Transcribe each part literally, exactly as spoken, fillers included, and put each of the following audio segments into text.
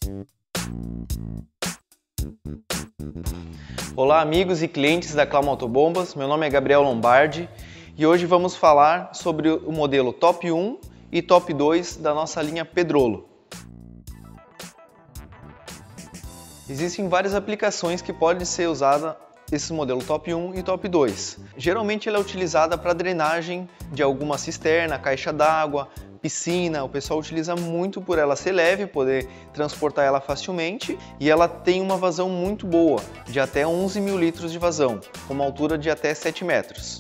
Olá amigos e clientes da Clama Autobombas, meu nome é Gabriel Lombardi e hoje vamos falar sobre o modelo Top um e Top dois da nossa linha Pedrolo. Existem várias aplicações que podem ser usadas esse modelo Top um e Top dois. Geralmente ela é utilizada para drenagem de alguma cisterna, caixa d'água, piscina. O pessoal utiliza muito por ela ser leve, poder transportar ela facilmente, e ela tem uma vazão muito boa, de até onze mil litros de vazão, com uma altura de até sete metros.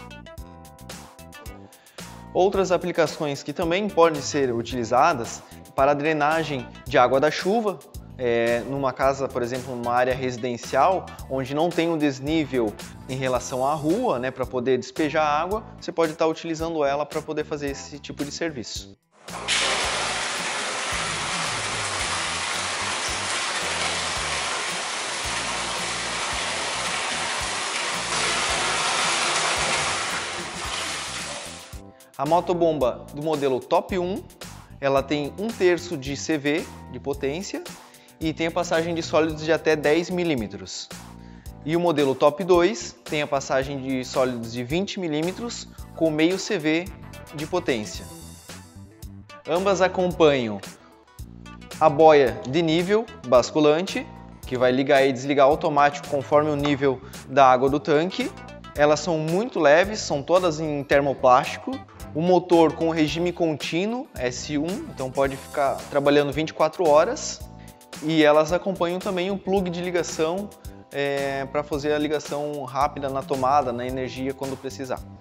Outras aplicações que também podem ser utilizadas para a drenagem de água da chuva, É, numa casa, por exemplo, numa área residencial, onde não tem um desnível em relação à rua, né, para poder despejar água, você pode estar utilizando ela para poder fazer esse tipo de serviço. A motobomba do modelo Top um, ela tem um terço de C V de potência e tem a passagem de sólidos de até dez milímetros. E o modelo Top dois tem a passagem de sólidos de vinte milímetros com meio C V de potência. Ambas acompanham a boia de nível basculante, que vai ligar e desligar automático conforme o nível da água do tanque. Elas são muito leves, são todas em termoplástico. O motor com regime contínuo, S um, então pode ficar trabalhando vinte e quatro horas. E elas acompanham também um plug de ligação é, para fazer a ligação rápida na tomada, na energia quando precisar.